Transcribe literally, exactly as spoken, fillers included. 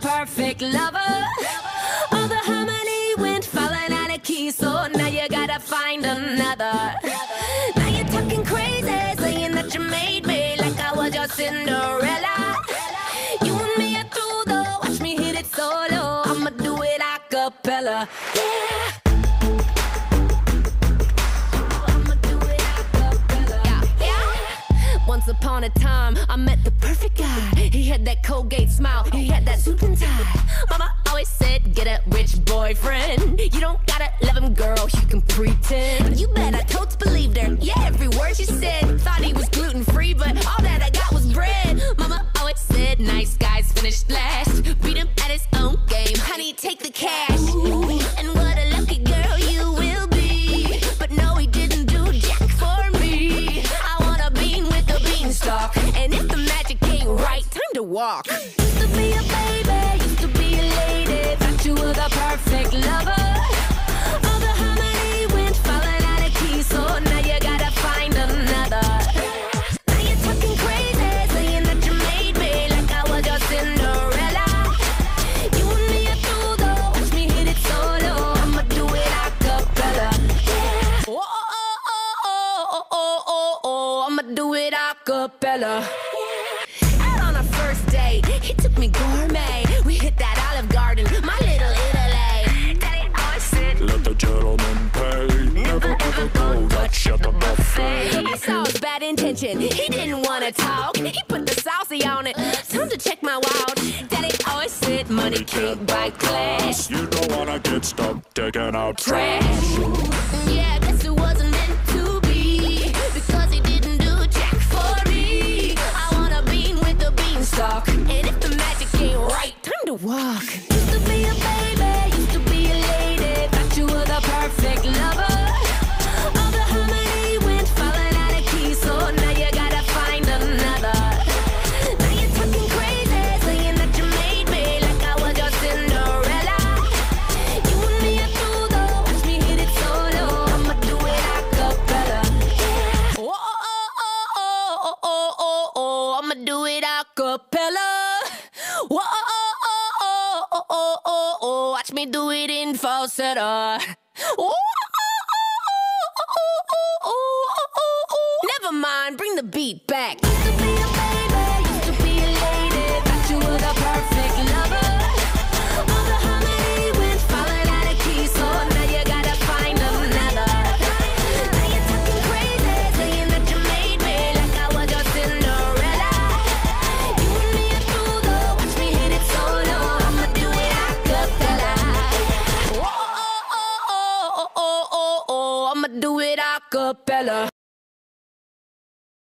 perfect lover. All the harmony went falling out of key, so now you gotta find another. Now you're talking crazy, saying that you made me like I was your Cinderella. You and me are through though, watch me hit it solo. I'ma do it a cappella, yeah. Once upon a time, I met the perfect guy. He had that Colgate smile, he had that suit and tie. Mama always said, get a rich boyfriend. You don't gotta love him, girl, you can pretend. But you bet I totes believed her, yeah, every word she said. Thought he was gluten-free, but all that I got was bread. Mama always said, nice guys finish last. Beat him at his own game, honey, take the cash. Ooh, and what a lucky girl you will be. But no, he didn't do jack for me. I want a bean with a beanstalk, and if the magic ain't right, time to walk. Used to be a baby, used to be a lady. Thought you were the perfect lover. All the harmony went falling out of key, so now you gotta find another. Now you're talking crazy, saying that you made me like I was your Cinderella. You and me are through though, watch me hit it solo. I'ma do it a cappella, yeah. Oh, oh, oh, oh, oh, oh, oh, oh, I'ma do it a cappella. Out on our first date, he took me gourmet. We hit that Olive Garden, my little Italy. Daddy always said, let the gentleman pay. Never ever go Dutch at the buffet. I saw his bad intention, he didn't wanna talk. He put the saucy on it, time to check my wallet. Daddy always said, money can't buy class. You don't wanna get stuck taking out Trash. trash. Yeah, guess it wasn't meant to be, because he didn't do jack for me. I want a bean with a beanstalk, and if the magic ain't right, time to walk. Used to be a baby, used to be a lady. Thought you were the perfect lover. All the harmony went falling out of key, so now you gotta find another. Now you're talking crazy, saying that you made me like I was your Cinderella. You and me are through though, watch me hit it solo. I'ma do it a cappella, yeah. Oh, oh, oh, oh, oh, oh, oh, oh, I'ma do it a cappella. Oh, oh, oh, oh, oh, oh, oh, oh, watch me do it in falsetto. Oh, oh, oh, oh, oh, oh, oh, oh. Never mind, bring the beat back. Used to be a baby, used to be a lady. Thought you were the perfect lover. All the harmony went falling out of key, so now you gotta find another. Now you're talking crazy, saying that you made me like I was your Cinderella. You and me are through though, watch me hit it solo. I'ma do it a cappella. Oh, oh, oh, oh, oh, oh, oh, oh, I'ma do it a cappella.